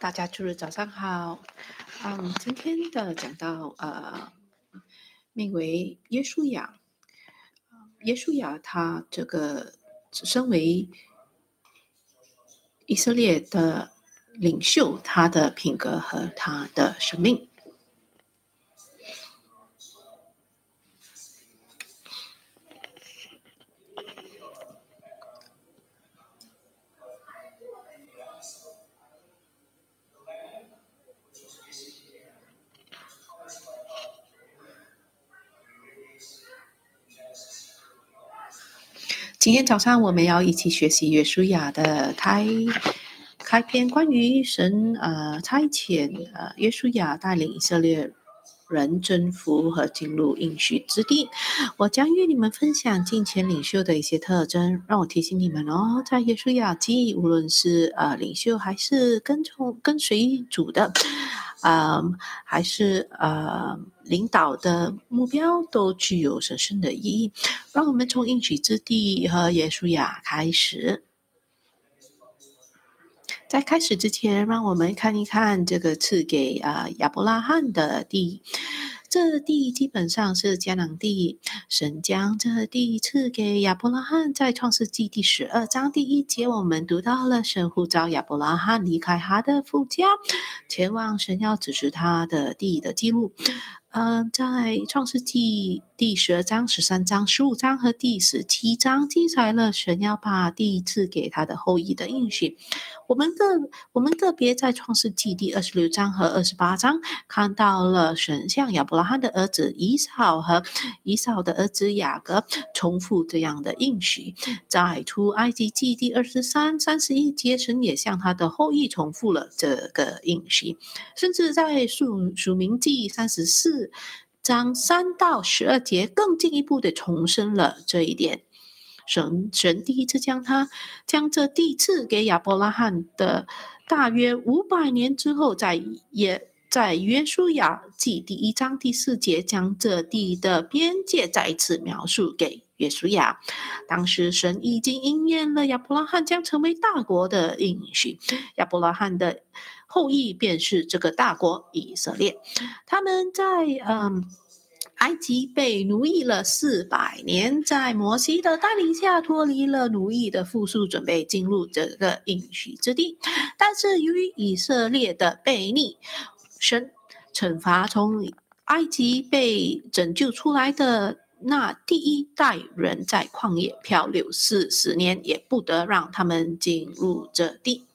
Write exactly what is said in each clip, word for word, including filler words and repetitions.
大家祝日早上好。嗯，今天的讲到呃，名为约书亚。约书亚他这个身为以色列的领袖，他的品格和他的生命。今天早上我们要一起学习约书亚的开开篇，关于神呃差遣呃约书亚带领以色列人征服和进入应许之地。我将与你们分享敬虔领袖的一些特征。让我提醒你们哦，在约书亚记，无论是呃领袖还是跟从跟随主的，呃还是呃领导的目标，都具有神圣的意义。让我们从应许之地和约书亚开始。在开始之前，让我们看一看这个赐给呃亚伯拉罕的地。这地基本上是迦南地，神将这地赐给亚伯拉罕。在创世纪第十二章第一节，我们读到了神呼召亚伯拉罕离开他的父家，前往神要指示他的地的记录。呃，在创世纪第十二章、十三章、十五章和第十七章记载了神要把地赐给他的后裔的应许。我们个我们个别在创世纪第二十六章和二十八章看到了神向亚伯拉罕的儿子以扫和以扫的儿子雅各重复这样的应许。在出埃及记第二十三、三十一节，神也向他的后裔重复了这个应许。甚至在属属民记三十四章三到十二节更进一步的重申了这一点。神神第一次将他将这地赐给亚伯拉罕的大约五百年之后，在也在约书亚记第一章第四节将这地的边界再次描述给约书亚。当时神已经应验了亚伯拉罕将成为大国的应许，亚伯拉罕的后裔便是这个大国以色列。他们在嗯埃及被奴役了四百年，在摩西的带领下脱离了奴役的负数，准备进入这个应许之地。但是由于以色列的悖逆，神惩罚从埃及被拯救出来的那第一代人，在旷野漂流四十年，也不得让他们进入这地。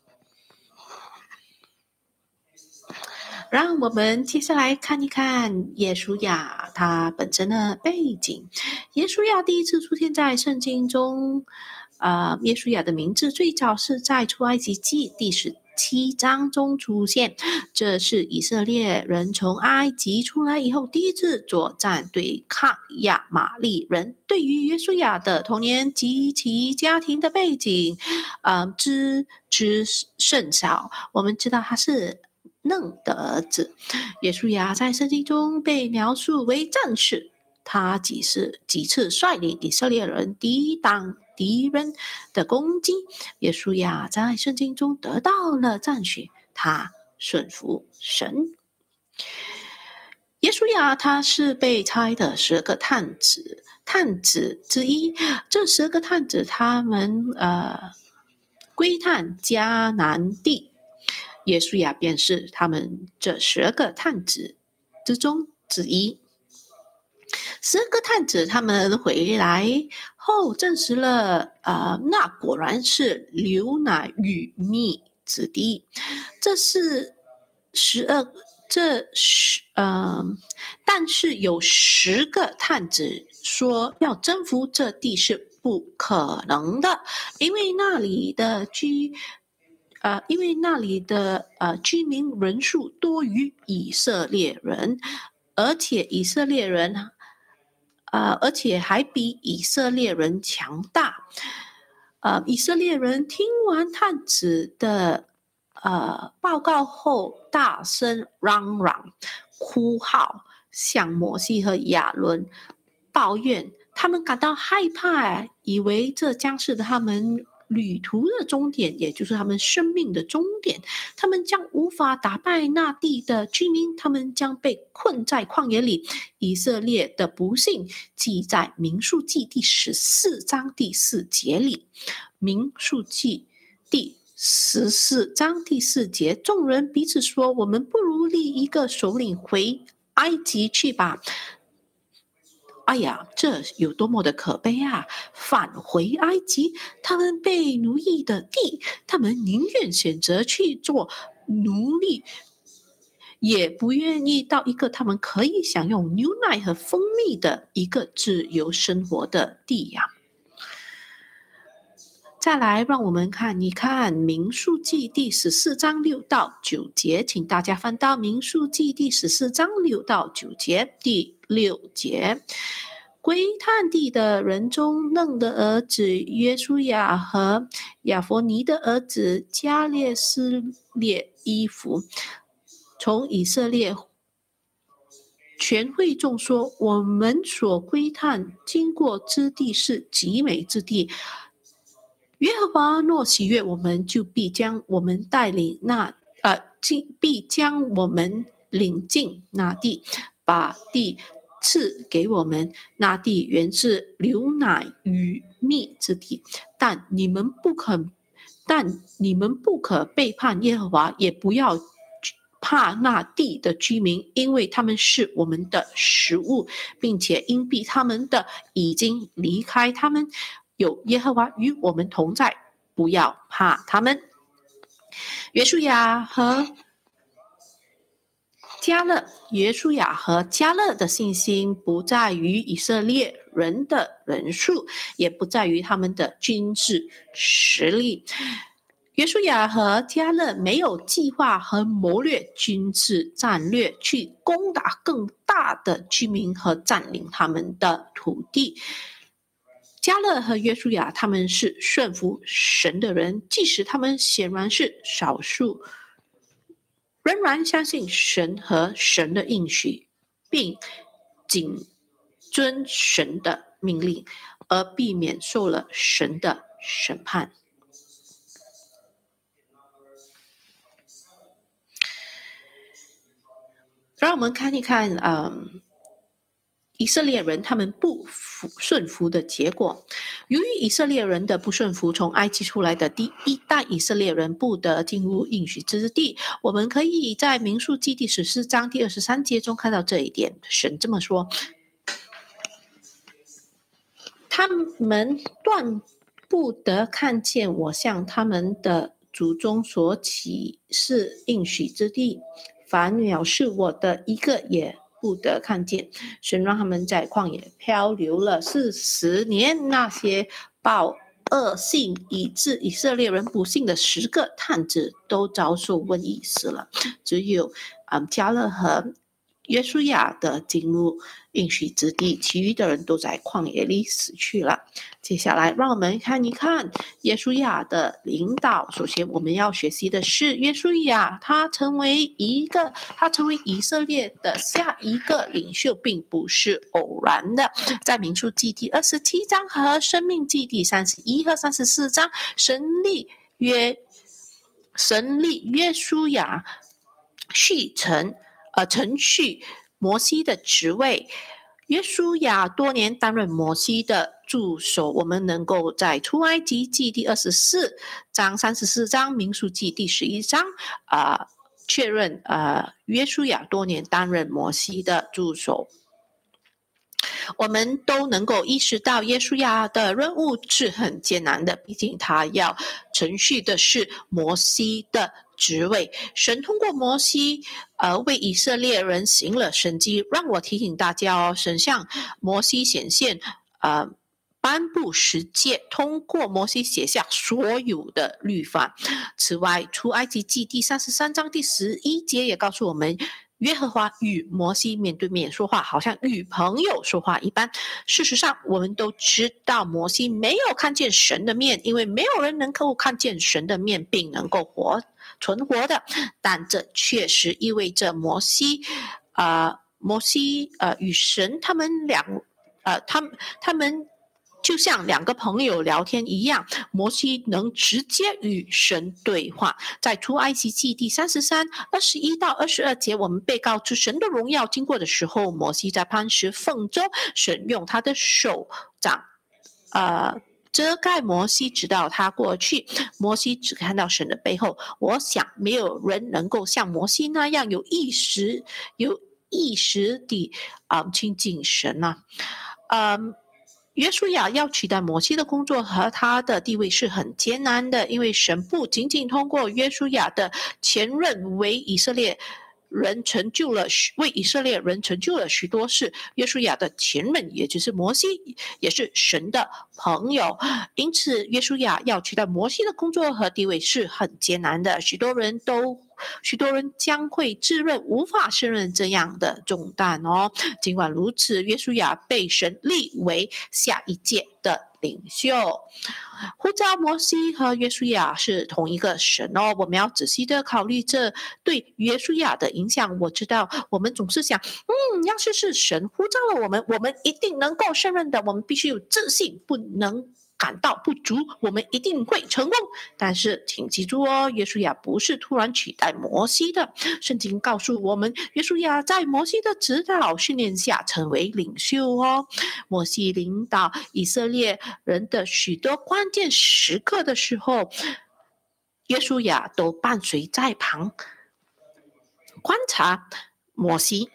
让我们接下来看一看约书亚他本身的背景。约书亚第一次出现在圣经中，呃，约书亚的名字最早是在出埃及记第十七章中出现。这是以色列人从埃及出来以后第一次作战对抗亚玛力人。对于约书亚的童年及其家庭的背景，呃，知之甚少。我们知道他是嫩的儿子。约书亚在圣经中被描述为战士，他几次几次率领以色列人抵挡敌人的攻击。约书亚在圣经中得到了赞许，他顺服神。约书亚他是被差的十二个探子探子之一，这十二个探子他们呃归探迦南地。约书亚便是他们这十二个探子之中之一。十二个探子他们回来后证实了，呃，那果然是流奶与蜜之地。这是十二，这十呃，但是有十个探子说要征服这地是不可能的，因为那里的居。呃，因为那里的呃居民人数多于以色列人，而且以色列人，呃，而且还比以色列人强大。呃，以色列人听完探子的呃报告后，大声嚷嚷、哭号，向摩西和亚伦抱怨，他们感到害怕，以为这将是他们旅途的终点，也就是他们生命的终点。他们将无法打败那地的居民，他们将被困在旷野里。以色列的不幸记在民数记第十四章第四节里。民数记第十四章第四节，众人彼此说：我们不如立一个首领回埃及去吧。哎呀，这有多么的可悲啊！返回埃及，他们被奴役的地，他们宁愿选择去做奴隶，也不愿意到一个他们可以享用牛奶和蜂蜜的一个自由生活的地呀。再来，让我们看一看民数记第十四章六到九节，请大家翻到民数记第十四章六到九节。第六节，归探地的人中，嫩的儿子约书亚和亚弗尼的儿子加列撕裂衣服，从以色列全会众说：我们所归探经过之地是极美之地。耶和华若喜悦我们，就必将我们带领那呃，必将我们领进那地，把地赐给我们。那地原是流奶与蜜之地，但你们不可，但你们不可背叛耶和华，也不要怕那地的居民，因为他们是我们的食物，并且因避他们的已经离开他们。有耶和华与我们同在，不要怕他们。约书亚和迦勒，约书亚和迦勒的信心不在于以色列人的人数，也不在于他们的军事实力。约书亚和迦勒没有计划和谋略军事战略去攻打更大的居民和占领他们的土地。迦勒和约书亚他们是顺服神的人，即使他们显然是少数，仍然相信神和神的应许，并谨遵神的命令，而避免受了神的审判。让我们看一看，嗯，以色列人他们不服顺服的结果。由于以色列人的不顺服，从埃及出来的第一代以色列人不得进入应许之地。我们可以在民数记第十四章第二十三节中看到这一点。神这么说：他们断不得看见我向他们的祖宗所启示应许之地，凡藐视我的一个也不得看见。神让他们在旷野漂流了四十年，那些报恶信以致以色列人不幸的十个探子都遭受瘟疫死了，只有嗯迦勒和约书亚的进入应许之地，其余的人都在旷野里死去了。接下来让我们看一看约书亚的领导。首先我们要学习的是约书亚，他成为一个他成为以色列的下一个领袖并不是偶然的。在民数记第二十七章和申命记第三十一和三十四章，神立约神立约书亚续承呃承续摩西的职位。约书亚多年担任摩西的助手，我们能够在出埃及记第二十四章、三十四章、民数记第十一章啊、呃、确认呃约书亚多年担任摩西的助手。我们都能够意识到约书亚的任务是很艰难的，毕竟他要承续的是摩西的职位。神通过摩西呃，为以色列人行了神迹。让我提醒大家哦，神向摩西显现呃，颁布十诫，通过摩西写下所有的律法。此外，出埃及记第三十三章第十一节也告诉我们，耶和华与摩西面对面说话，好像与朋友说话一般。事实上，我们都知道摩西没有看见神的面，因为没有人能够看见神的面并能够活存活的。但这确实意味着摩西，呃，摩西呃与神他们两，呃，他们他们就像两个朋友聊天一样，摩西能直接与神对话。在出埃及记第三十三、二十一到二十二节，我们被告知神的荣耀经过的时候，摩西在磐石缝中，神用他的手掌，呃。遮盖摩西，直到他过去。摩西只看到神的背后。我想，没有人能够像摩西那样有意识、有意识地啊、呃、亲近神啊。嗯。约书亚要取代摩西的工作和他的地位是很艰难的，因为神不仅仅通过约书亚的前任为以色列人成就了为以色列人成就了许多事。约书亚的前任也就是摩西也是神的朋友，因此约书亚要取代摩西的工作和地位是很艰难的。许多人都许多人将会自认无法胜任这样的重担哦。尽管如此，约书亚被神立为下一届的领袖。呼召摩西和约书亚是同一个神哦，我们要仔细的考虑这对约书亚的影响。我知道我们总是想，嗯，要是是神呼召了我们，我们一定能够胜任的。我们必须有自信，不能感到不足，我们一定会成功。但是请记住哦，约书亚不是突然取代摩西的。圣经告诉我们，约书亚在摩西的指导训练下成为领袖哦。摩西领导以色列人的许多关键时刻的时候，约书亚都伴随在旁观察摩西。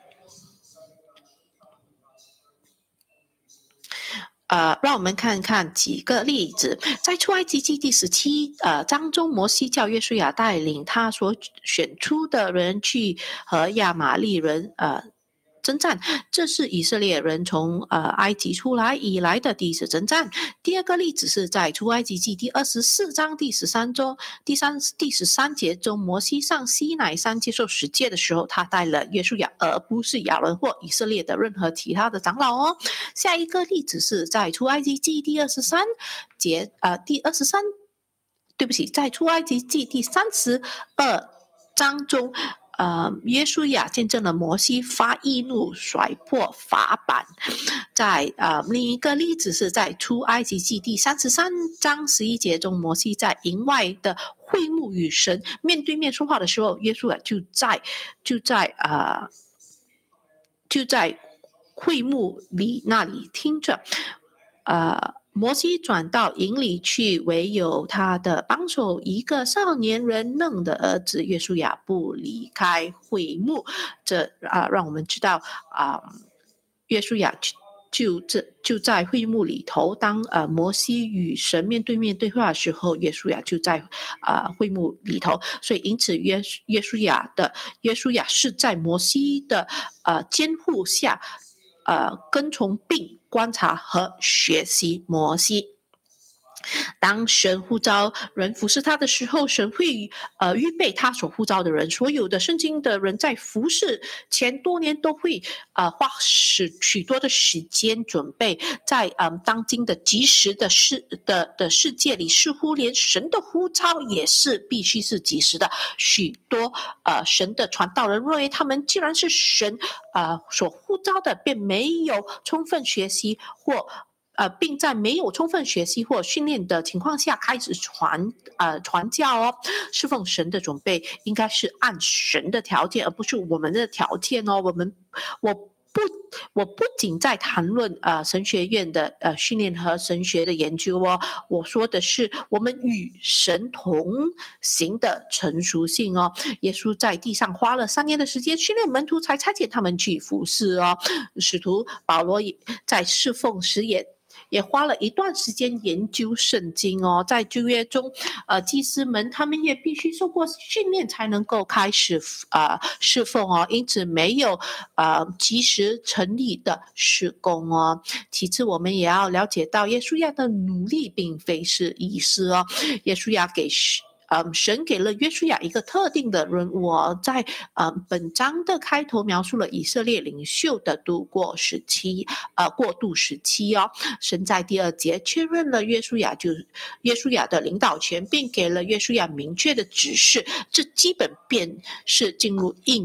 呃，让我们看看几个例子。在出埃及记第十七呃章中，摩西叫约书亚带领他所选出的人去和亚玛利人呃征战，这是以色列人从呃埃及出来以来的第一次征战。第二个例子是在出埃及记第二十四章第十三周第三第十三节中，摩西上西乃山接受十诫的时候，他带了约书亚，而不是亚伦或以色列的任何其他的长老哦。下一个例子是在出埃及记第二十三节呃第二十三，对不起，在出埃及记第三十二章中。呃，约书亚见证了摩西发义怒甩破法版。在呃另一个例子是在出埃及记第三十三章十一节中，摩西在营外的会幕与神面对面说话的时候，约书亚就在就在呃就在会幕里那里听着。呃。摩西转到营里去，唯有他的帮手一个少年人嫩的儿子约书亚不离开会幕。这啊、呃，让我们知道啊、呃，约书亚就这就在会幕里头，当呃摩西与神面对面对话的时候，约书亚就在啊、呃、会幕里头。所以因此约约书亚的约书亚是在摩西的呃监护下。呃，跟从并观察和学习摩西。当神呼召人服侍他的时候，神会呃预备他所呼召的人。所有的圣经的人在服侍前多年都会呃花许许多的时间准备。在嗯、呃、当今的即时的世的的世界里，似乎连神的呼召也是必须是即时的。许多呃神的传道人认为他们既然是神呃所呼召的，便没有充分学习或。呃，并在没有充分学习或训练的情况下开始传呃传教哦。侍奉神的准备应该是按神的条件，而不是我们的条件哦。我们我不我不仅在谈论呃神学院的呃训练和神学的研究哦，我说的是我们与神同行的成熟性哦。耶稣在地上花了三年的时间训练门徒，才差遣他们去服侍哦。使徒保罗也在侍奉时也。也花了一段时间研究圣经哦。在旧约中，呃，祭司们他们也必须受过训练才能够开始呃侍奉哦，因此没有呃及时成立的事工哦。其次，我们也要了解到，耶稣亚的努力并非是易事哦。耶稣亚给嗯，神给了约书亚一个特定的任务哦，在嗯本章的开头描述了以色列领袖的度过时期，呃过渡时期哦。神在第二节确认了约书亚就约书亚的领导权，并给了约书亚明确的指示，这基本便是进入应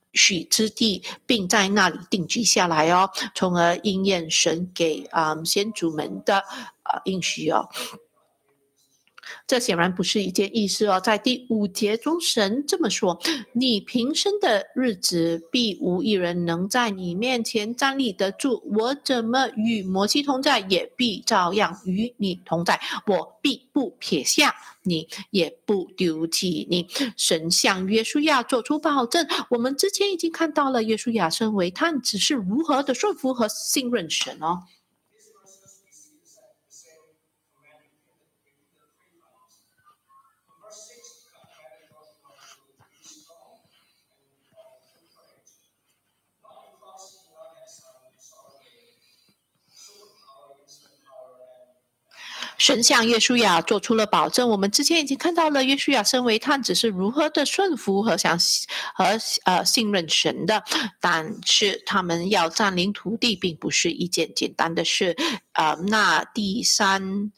许之地，并在那里定居下来哦，从而应验神给啊、嗯、先祖们的呃应许哦。这显然不是一件易事哦。在第五节中，神这么说：你平生的日子，必无一人能在你面前站立得住。我怎么与摩西同在，也必照样与你同在。我必不撇下你，也不丢弃你。神向约书亚做出保证。我们之前已经看到了约书亚身为探子是如何的顺服和信任神哦。神向约书亚做出了保证。我们之前已经看到了约书亚身为探子是如何的顺服和想和呃信任神的，但是他们要占领土地并不是一件简单的事。呃，那第三，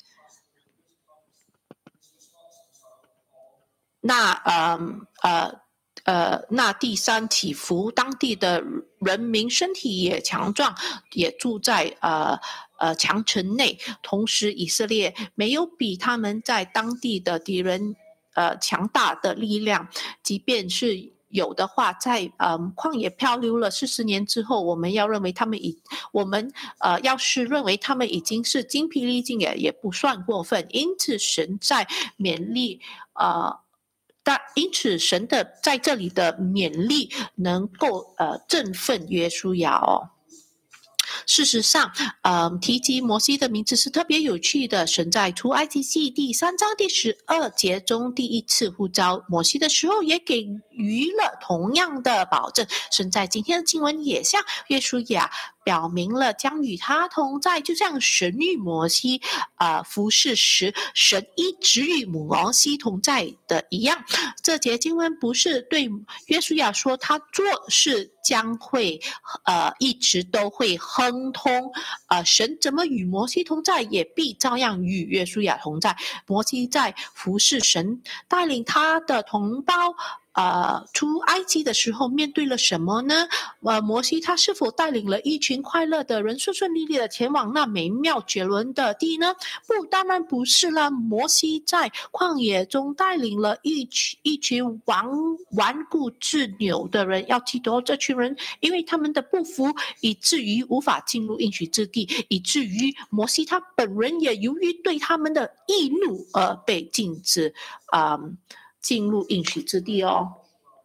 那呃呃。呃，那第三起伏，当地的人民身体也强壮，也住在呃呃强城内。同时，以色列没有比他们在当地的敌人呃强大的力量，即便是有的话，在呃旷野漂流了四十年之后，我们要认为他们已我们呃要是认为他们已经是精疲力尽，也也不算过分。因此，神在勉励呃。但因此，神的在这里的勉励能够呃振奋约书亚哦。事实上，呃，提及摩西的名字是特别有趣的。神在出埃及记第三章第十二节中第一次呼召摩西的时候，也给予了同样的保证。神在今天的经文也向约书亚表明了将与他同在，就像神与摩西呃服侍时，神一直与摩西同在的一样。这节经文不是对约书亚说他做事将会呃一直都会亨通，呃神怎么与摩西同在，也必照样与约书亚同在。摩西在服侍神，带领他的同胞呃，出埃及的时候面对了什么呢？呃，摩西他是否带领了一群快乐的人顺顺利利的前往那美妙绝伦的地呢？不，当然不是了。摩西在旷野中带领了一群一群顽顽固执拗的人，要记得这群人因为他们的不服，以至于无法进入应许之地，以至于摩西他本人也由于对他们的易怒而被禁止啊。呃进入应许之地哦。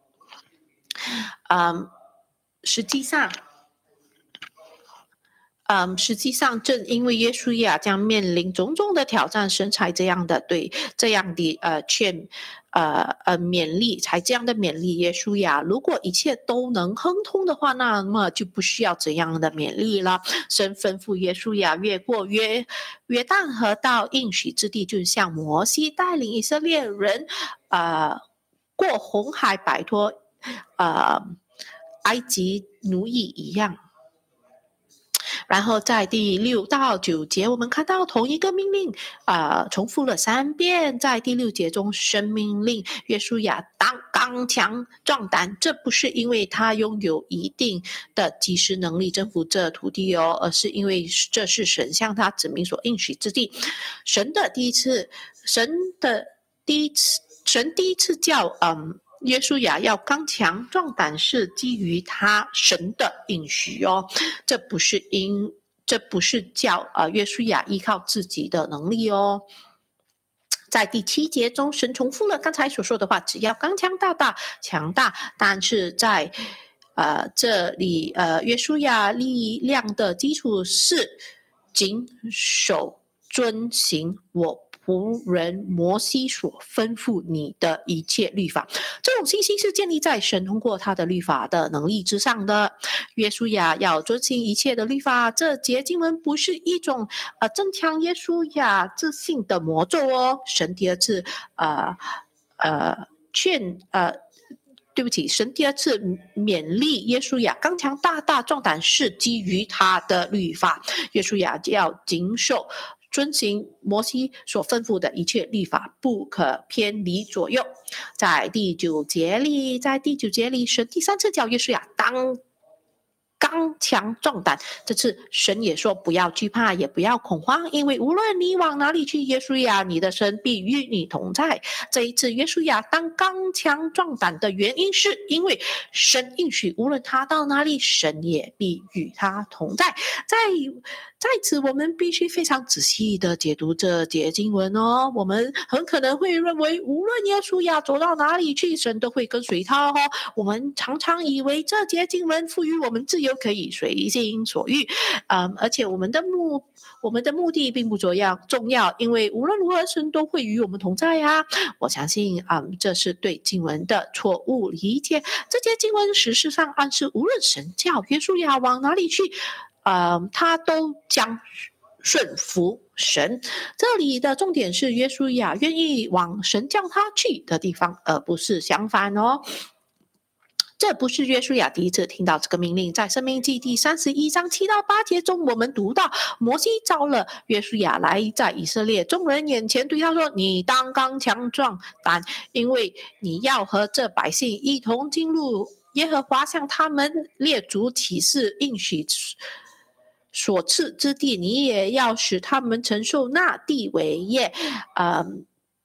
嗯，实际上，嗯，实际上正因为约书亚将面临种种的挑战，神才这样的对这样的呃劝呃呃勉励，才这样的勉励约书亚。如果一切都能亨通的话，那么就不需要这样的勉励了。神吩咐约书亚越过约约旦河到应许之地，就像摩西带领以色列人呃过红海，摆脱呃埃及奴役一样。然后在第六到九节，我们看到同一个命令，呃，重复了三遍。在第六节中，神命令约书亚当刚强壮胆，这不是因为他拥有一定的即时能力征服这土地哦，而是因为这是神向他指明所应许之地。神的第一次，神的第一次，神第一次叫嗯。约书亚要刚强壮胆，是基于他神的应许哦，这不是因，这不是叫呃约书亚依靠自己的能力哦。在第七节中，神重复了刚才所说的话，只要刚强大大强大，但是在呃这里呃约书亚力量的基础是谨守遵行我仆人摩西所吩咐你的一切律法。这种信心是建立在神通过他的律法的能力之上的。约书亚要遵行一切的律法，这节经文不是一种呃增强约书亚自信的魔咒哦。神第二次呃呃劝呃对不起，神第二次勉励约书亚刚强大大壮胆，是基于他的律法。约书亚要谨守遵行摩西所吩咐的一切律法，不可偏离左右。在第九节里，在第九节里，神第三次叫约书亚当刚强壮胆，这次神也说不要惧怕，也不要恐慌，因为无论你往哪里去，约书亚你的神必与你同在。这一次约书亚当刚强壮胆的原因，是因为神应许无论他到哪里，神也必与他同在。在在此我们必须非常仔细的解读这节经文哦。我们很可能会认为无论约书亚走到哪里去，神都会跟随他哦。我们常常以为这节经文赋予我们自由，可以随心所欲，嗯，而且我们的目我们的目的并不重要重要，因为无论如何神都会与我们同在呀、啊。我相信嗯，这是对经文的错误理解。这节经文事实上暗示无论神叫约书亚往哪里去，呃，他都将顺服神。这里的重点是约书亚愿意往神叫他去的地方，而不是相反哦。这不是约书亚第一次听到这个命令，在申命记第三十一章七到八节中，我们读到摩西召了约书亚来，在以色列众人眼前对他说：“你当刚强壮胆，因为你要和这百姓一同进入耶和华向他们列祖起誓应许所赐之地，你也要使他们承受那地为业。”嗯。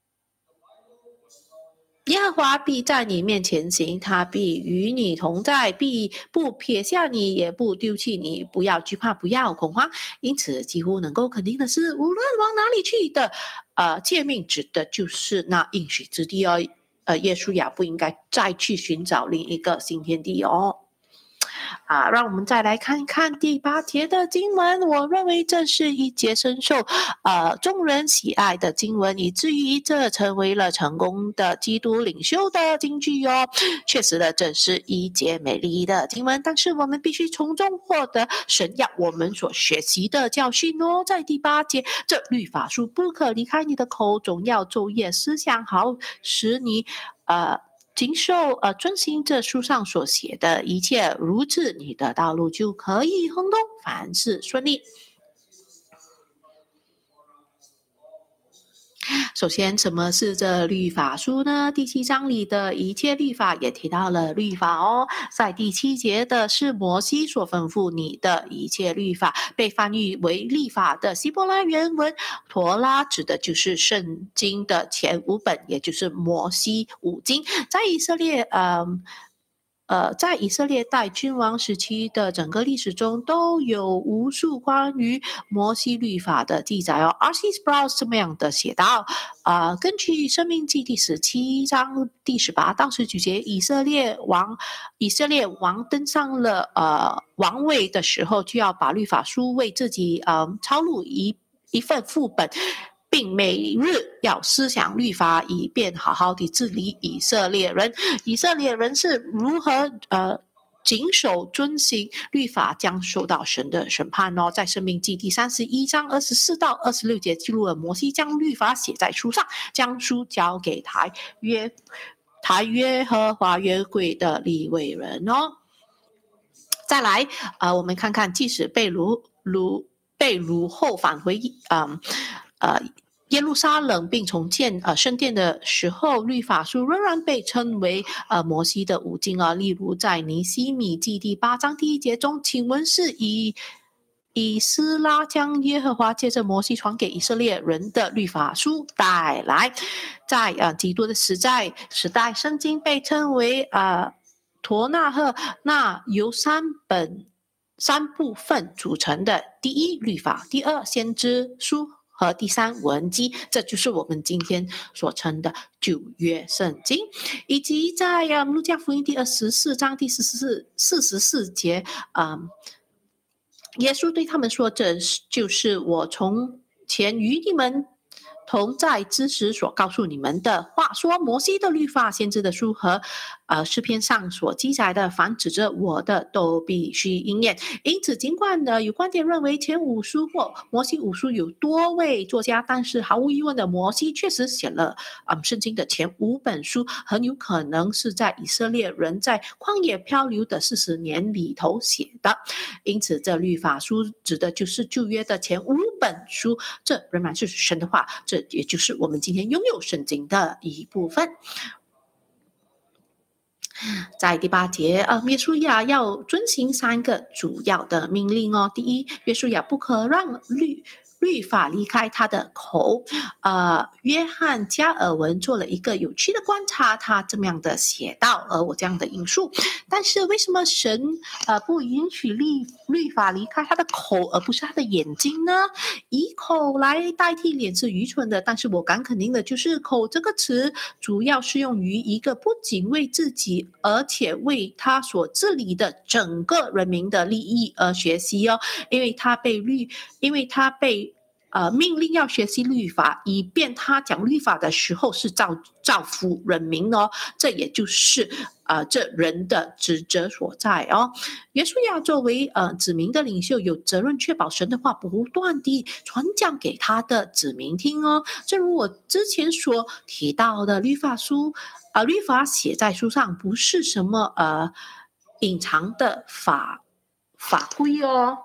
耶和华必在你面前行，他必与你同在，必不撇下你，也不丢弃你。不要惧怕，不要恐慌。因此，几乎能够肯定的是，无论往哪里去的，呃，诫命指的就是那应许之地哦。呃，约书亚不应该再去寻找另一个新天地哦。啊，让我们再来看一看第八节的经文。我认为这是一节深受呃众人喜爱的经文，以至于这成为了成功的基督领袖的金句哦。确实的，这是一节美丽的经文，但是我们必须从中获得神要我们所学习的教训哦。在第八节，这律法书不可离开你的口，总要昼夜思想，好使你呃。经受呃遵行这书上所写的一切，如此你的道路就可以亨通，凡事顺利。首先，什么是这律法书呢？第七章里的一切律法也提到了律法哦。在第七节的是摩西所吩咐你的一切律法，被翻译为律法的希伯来原文陀拉指的就是圣经的前五本，也就是摩西五经。在以色列，呃。呃，在以色列代君王时期的整个历史中，都有无数关于摩西律法的记载哦。R C Sproul 这么样的写道：，呃，根据申命记第十七章第十八到十九节，以色列王以色列王登上了呃王位的时候，就要把律法书为自己呃抄录一一份副本。并每日要思想律法，以便好好的治理以色列人。以色列人是如何呃谨守遵行律法，将受到神的审判哦。在申命记第三十一章二十四到二十六节记录了摩西将律法写在书上，将书交给台约台约和华约柜的利未人哦。再来，呃，我们看看，即使被掳掳被掳后返回，嗯呃。耶路撒冷并重建呃圣殿的时候，律法书仍然被称为呃摩西的五经啊。例如在尼希米记第八章第一节中，请问是以以斯拉将耶和华借着摩西传给以色列人的律法书带来。在呃基督的时代时代，圣经被称为呃陀那赫，那由三本三部分组成的：第一律法，第二先知书。和第三文基，这就是我们今天所称的旧约圣经，以及在嗯路加福音第二十四章第四十四四十四节，嗯，耶稣对他们说：“这就是我从前与你们同在之时所告诉你们的话，说摩西的律法、先知的书和呃诗篇上所记载的，凡指着我的都必须应验。因此，尽管呢有观点认为前五书或摩西五书有多位作家，但是毫无疑问的，摩西确实写了嗯圣经的前五本书，很有可能是在以色列人在旷野漂流的四十年里头写的。因此，这律法书指的就是旧约的前五本。 本书，这仍然是神的话，这也就是我们今天拥有圣经的一部分。在第八节，呃，约书亚要遵行三个主要的命令哦。第一，约书亚不可让律律法离开他的口。呃，约翰加尔文做了一个有趣的观察，他这么样的写道，而我这样的引述。但是为什么神呃不允许律律法离开他的口，而不是他的眼睛呢？以口来代替脸是愚蠢的，但是我敢肯定的就是口这个词主要适用于一个不仅为自己，而且为他所治理的整个人民的利益而学习哦，因为他被律，因为他被呃，命令要学习律法，以便他讲律法的时候是造造福人民哦。这也就是呃这人的职责所在哦。约书亚作为呃子民的领袖，有责任确保神的话不断地传讲给他的子民听哦。正如我之前所提到的，律法书呃律法写在书上，不是什么呃隐藏的法法规哦。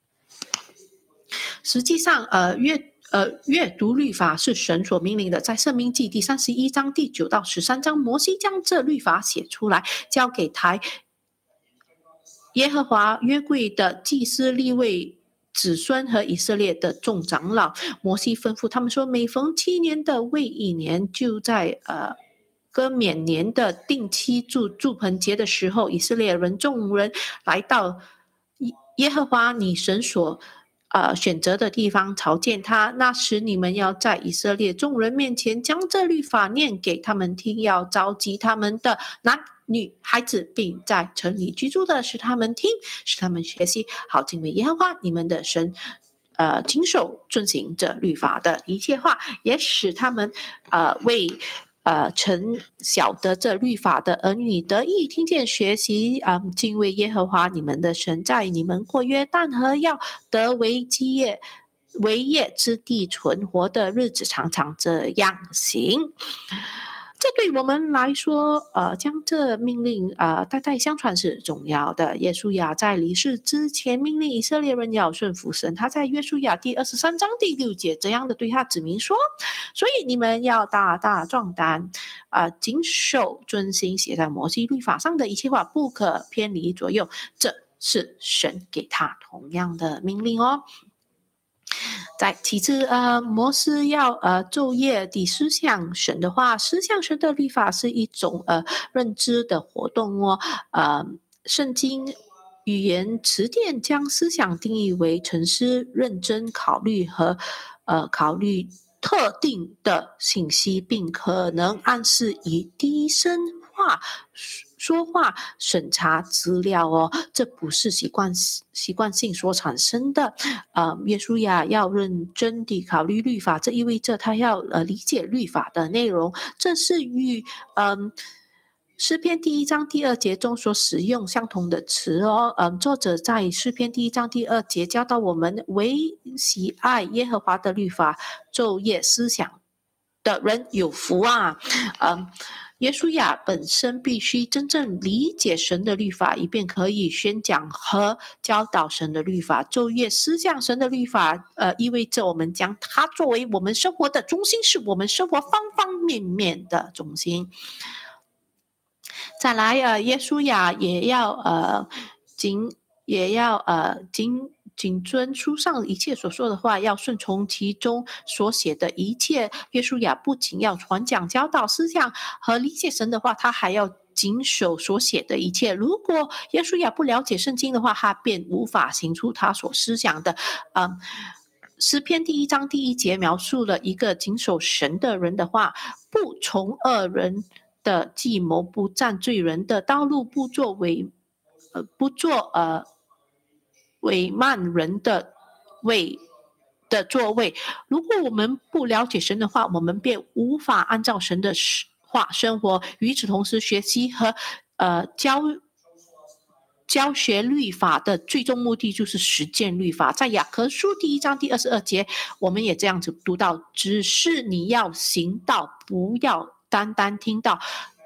实际上，呃，阅呃阅读律法是神所命令的，在申命记第三十一章第九到十三章，摩西将这律法写出来，交给台耶和华约柜的祭司利未子孙和以色列的众长老。摩西吩咐他们说，每逢七年的未一年，就在呃哥冕年的定期祝祝棚节的时候，以色列人众人来到耶和华你神所呃，选择的地方朝见他。那时你们要在以色列众人面前将这律法念给他们听，要召集他们的男女孩子，并在城里居住的使他们听，使他们学习，好敬畏耶和华你们的神，呃，谨守遵行这律法的一切话，也使他们呃为呃，曾晓得这律法的儿女得意听见学习，嗯，敬畏耶和华你们的神，在你们过约旦河要得为基业为业之地存活的日子，常常这样行。这对我们来说，呃，将这命令呃代代相传是重要的。约书亚在离世之前命令以色列人要顺服神，他在约书亚第二十三章第六节这样的对他子民说：所以你们要大大壮胆，呃，谨守遵行写在摩西律法上的一切话，不可偏离左右。这是神给他同样的命令哦。在其次，呃，摩西要呃昼夜地思想神的话，思想神的律法是一种呃认知的活动哦。呃，圣经语言词典将思想定义为沉思、认真考虑和呃考虑特定的信息，并可能暗示以低声话说话审查资料哦，这不是习惯习惯性所产生的。呃，约书亚要认真地考虑律法，这意味着他要呃理解律法的内容。这是与嗯。诗篇第一章第二节中所使用相同的词哦，嗯，作者在诗篇第一章第二节教导我们，唯喜爱耶和华的律法，昼夜思想的人有福啊，嗯。约书亚本身必须真正理解神的律法，以便可以宣讲和教导神的律法。昼夜思想神的律法，呃，意味着我们将它作为我们生活的中心，是我们生活方方面面的中心。再来，呃，约书亚也要呃谨也要呃谨谨遵书上一切所说的话，要顺从其中所写的一切。约书亚不仅要传讲、教导、思想和理解神的话，他还要谨守所写的一切。如果约书亚不了解圣经的话，他便无法行出他所思想的。嗯，诗篇第一章第一节描述了一个谨守神的人的话，不从恶人的计谋，不占罪人的道路，不作为呃不做呃伪慢人的位的座位。如果我们不了解神的话，我们便无法按照神的话生活。与此同时，学习和呃教教学律法的最终目的就是实践律法。在雅各书第一章第二十二节，我们也这样子读到：只是你要行道，不要单单听到，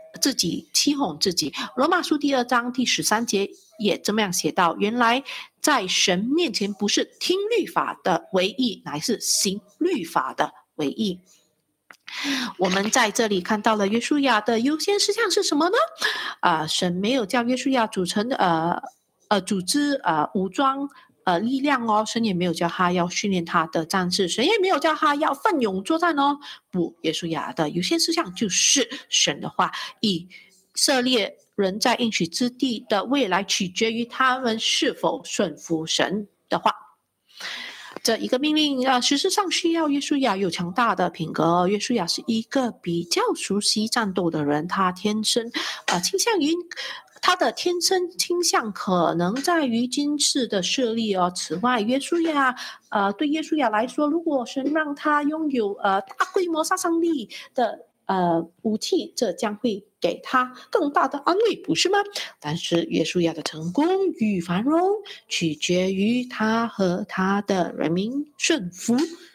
自己欺哄自己。罗马书第二章第十三节也这么样写道：原来在神面前不是听律法的为义，乃是行律法的为义。我们在这里看到了约书亚的优先事项是什么呢？啊、呃，神没有叫约书亚组成呃呃组织呃武装呃力量哦，神也没有叫他要训练他的战士，神也没有叫他要奋勇作战哦。不，约书亚的优先事项就是神的话，以色列人在应许之地的未来取决于他们是否顺服神的话。这一个命令呃，实质上需要约书亚有强大的品格。约书亚是一个比较熟悉战斗的人，他天生呃倾向于他的天生倾向可能在于军事的设立哦。此外，约书亚呃对约书亚来说，如果神让他拥有呃大规模杀伤力的呃武器，这将会给他更大的安慰，不是吗？但是约书亚的成功与繁荣取决于他和他的人民顺服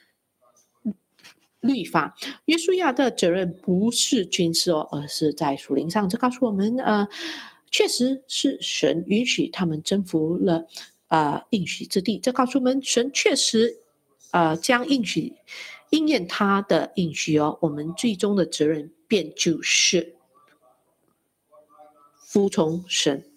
律法。约书亚的责任不是军事哦，而是在属灵上。这告诉我们，呃，确实是神允许他们征服了呃应许之地。这告诉我们，神确实呃将应许应验他的应许哦。我们最终的责任便就是服从神。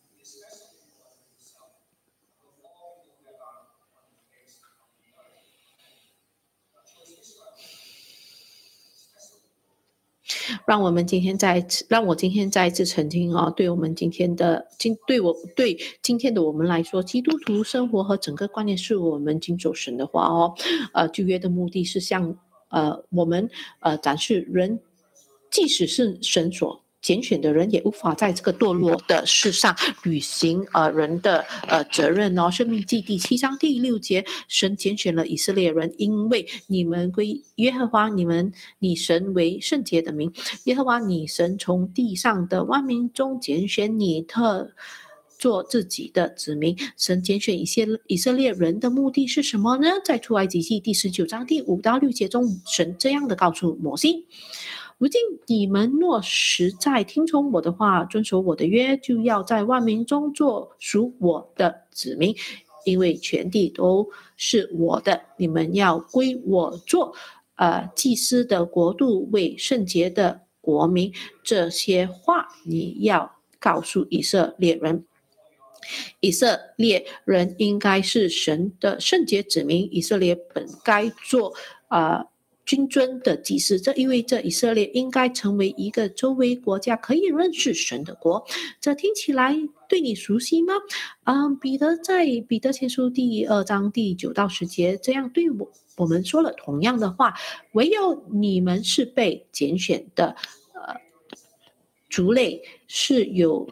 让我们今天再让我今天再一次澄清哦，对我们今天的今对我对今天的我们来说，基督徒生活和整个观念是我们谨守神的话哦。呃，旧约的目的是向呃我们呃展示人，即使是神所拣选的人，也无法在这个堕落的世上履行呃人的呃责任哦。申命记第七章第六节，神拣选了以色列人，因为你们归耶和华你们你神为圣洁的名。耶和华你神从地上的万民中拣选你，特做自己的子民。神拣选一些以色列人的目的是什么呢？在出埃及记第十九章第五到六节中，神这样的告诉摩西：如今你们若实在听从我的话，遵守我的约，就要在万民中做属我的子民，因为全地都是我的，你们要归我做呃祭司的国度，为圣洁的国民。这些话你要告诉以色列人。以色列人应该是神的圣洁子民，以色列本该做呃君尊的祭司，这意味着以色列应该成为一个周围国家可以认识神的国。这听起来对你熟悉吗？嗯，彼得在彼得前书第二章第九到十节这样对我我们说了同样的话：唯有你们是被拣选的呃族类，是有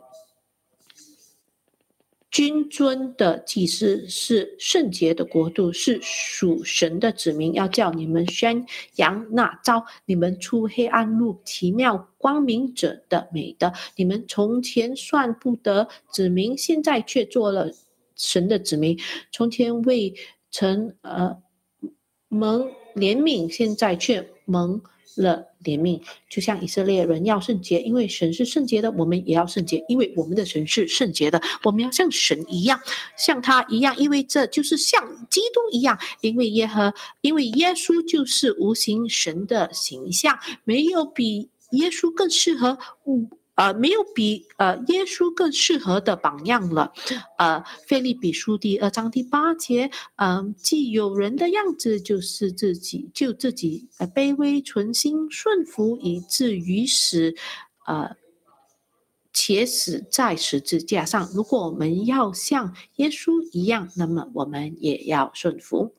君尊的祭司，是圣洁的国度，是属神的子民，要叫你们宣扬那召你们出黑暗入奇妙光明者的美德。你们从前算不得子民，现在却做了神的子民；从前未曾呃蒙怜悯，现在却蒙了怜悯。就像以色列人要圣洁，因为神是圣洁的，我们也要圣洁，因为我们的神是圣洁的。我们要像神一样，像他一样，因为这就是像基督一样，因为耶和因为耶稣就是无形神的形象，没有比耶稣更适合呃，没有比呃耶稣更适合的榜样了。呃，腓立比书第二章第八节，嗯、呃，既有人的样子，就是自己就自己呃卑微存心顺服，以至于死，呃，且死在十字架上。如果我们要像耶稣一样，那么我们也要顺服。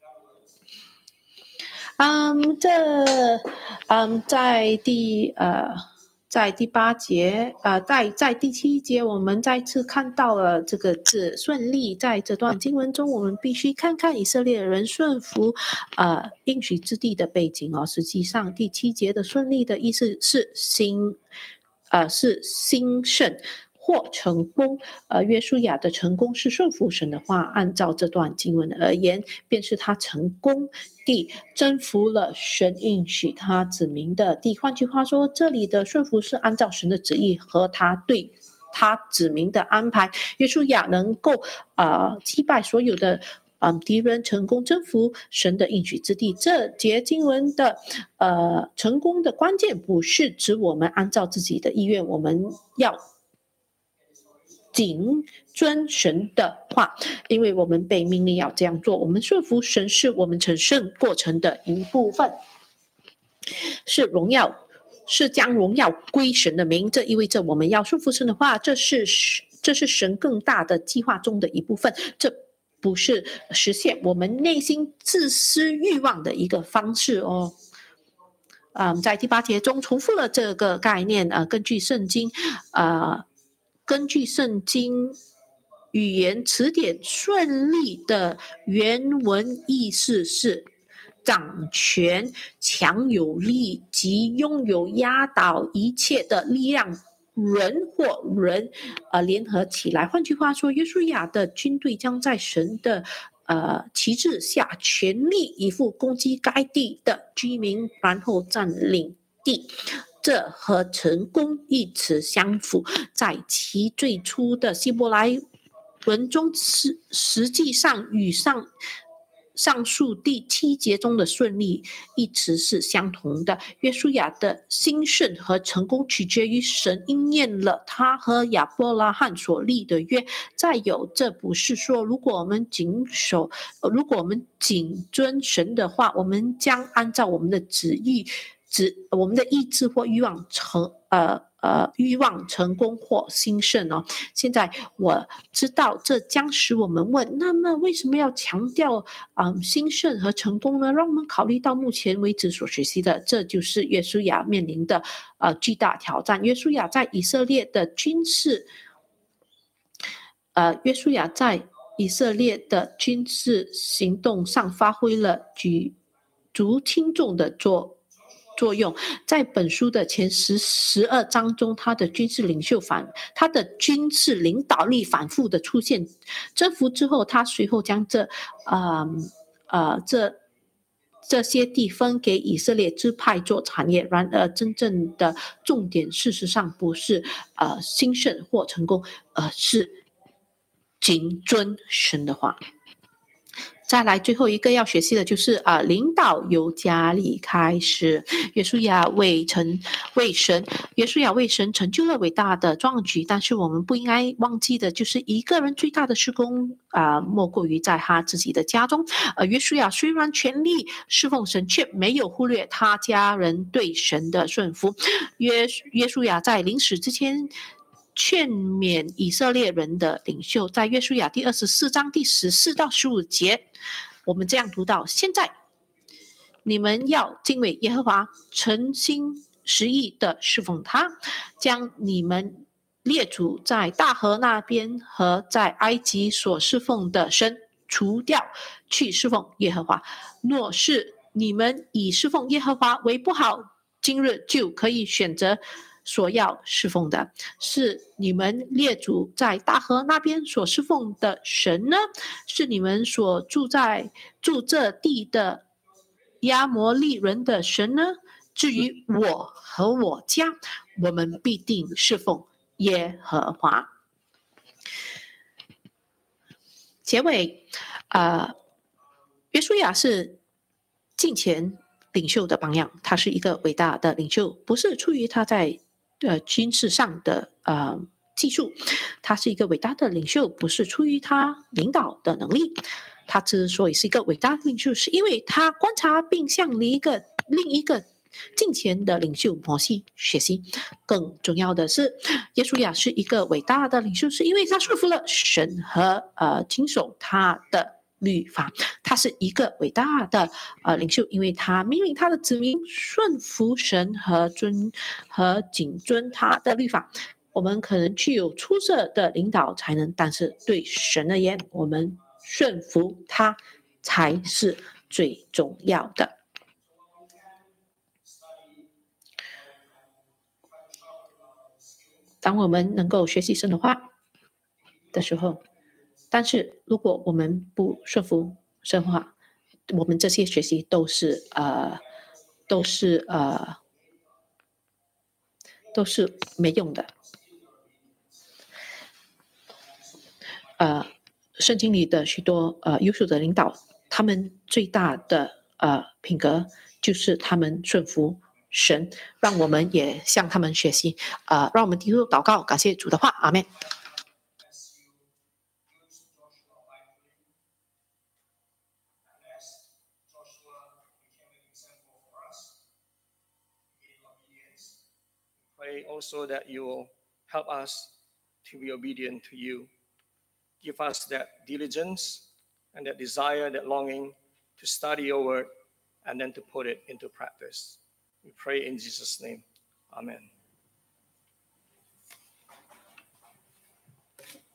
嗯，这嗯在第呃。在第八节，呃，在在第七节，我们再次看到了这个字“顺利”。在这段经文中，我们必须看看以色列人顺服，呃，应许之地的背景哦。实际上，第七节的“顺利”的意思是兴，呃，是兴盛， 或成功。呃，约书亚的成功是顺服神的话，按照这段经文而言，便是他成功地征服了神应许他子民的地。换句话说，这里的顺服是按照神的旨意和他对他子民的安排。约书亚能够呃击败所有的嗯，敌人，成功征服神的应许之地。这节经文的呃成功的关键不是指我们按照自己的意愿，我们要谨遵神的话，因为我们被命令要这样做。我们顺服神是我们成圣过程的一部分，是荣耀，是将荣耀归神的名。这意味着我们要顺服神的话，这是这是神更大的计划中的一部分。这不是实现我们内心自私欲望的一个方式哦。嗯，在第八节中重复了这个概念。呃，根据圣经，呃，根据圣经语言词典，顺利的原文意思是掌权、强有力及拥有压倒一切的力量。人或人呃联合起来，换句话说，约书亚的军队将在神的呃旗帜下全力以赴攻击该地的居民，然后占领地。这和成功一词相符，在其最初的希伯来文中，实实际上与上上述第七节中的顺利一词是相同的。约书亚的兴盛和成功取决于神应验了他和亚伯拉罕所立的约。再有，这不是说如果我们谨守，如果我们谨遵神的话，我们将按照我们的旨意、旨我们的意志或欲望成呃。呃，欲望成功或兴盛哦。现在我知道这将使我们问，那么为什么要强调嗯兴盛和成功呢？让我们考虑到目前为止所学习的，这就是约书亚面临的呃巨大挑战。约书亚在以色列的军事，呃，约书亚在以色列的军事行动上发挥了举足轻重的作作用。在本书的前十十二章中，他的军事领袖反，他的军事领导力反复的出现。征服之后，他随后将这呃呃这这些地分给以色列支派做产业。然而，真正的重点事实上不是呃兴盛或成功，而是谨遵神的话。再来，最后一个要学习的就是啊、呃，领导由家里开始。约书亚为成为神，约书亚为神成就了伟大的壮举。但是我们不应该忘记的，就是一个人最大的事工啊、呃，莫过于在他自己的家中。呃，约书亚虽然全力侍奉神，却没有忽略他家人对神的顺服。约约书亚在临死之前劝勉以色列人的领袖，在约书亚第二十四章第十四到十五节，我们这样读到：现在你们要敬畏耶和华，诚心实意的侍奉他，将你们列祖在大河那边和在埃及所侍奉的神除掉，去侍奉耶和华。若是你们以侍奉耶和华为不好，今日就可以选择所要侍奉的，是你们列祖在大河那边所侍奉的神呢，是你们所住在住这地的亚摩利人的神呢？至于我和我家，我们必定侍奉耶和华。结尾，呃，约书亚是敬虔领袖的榜样，他是一个伟大的领袖，不是出于他在呃军事上的呃技术，他是一个伟大的领袖，不是出于他领导的能力。他之所以是一个伟大的领袖，是因为他观察并向另一个另一个敬虔的领袖摩西学习。更重要的是，耶稣亚是一个伟大的领袖，是因为他说服了神和呃谨守他的律法。他是一个伟大的呃领袖，因为他命令他的子民顺服神和遵和谨遵他的律法。我们可能具有出色的领导才能，但是对神而言，我们顺服他才是最重要的。 当我们能够学习神的话的时候，但是如果我们不顺服神的话，我们这些学习都是呃都是呃都是没用的。呃，圣经里的许多呃优秀的领导，他们最大的呃品格就是他们顺服神，让我们也向他们学习。呃，让我们低头祷告，感谢主的话，阿们。 Pray also that you will help us to be obedient to you. Give us that diligence and that desire, that longing to study your word and then to put it into practice. We pray in Jesus' name. Amen.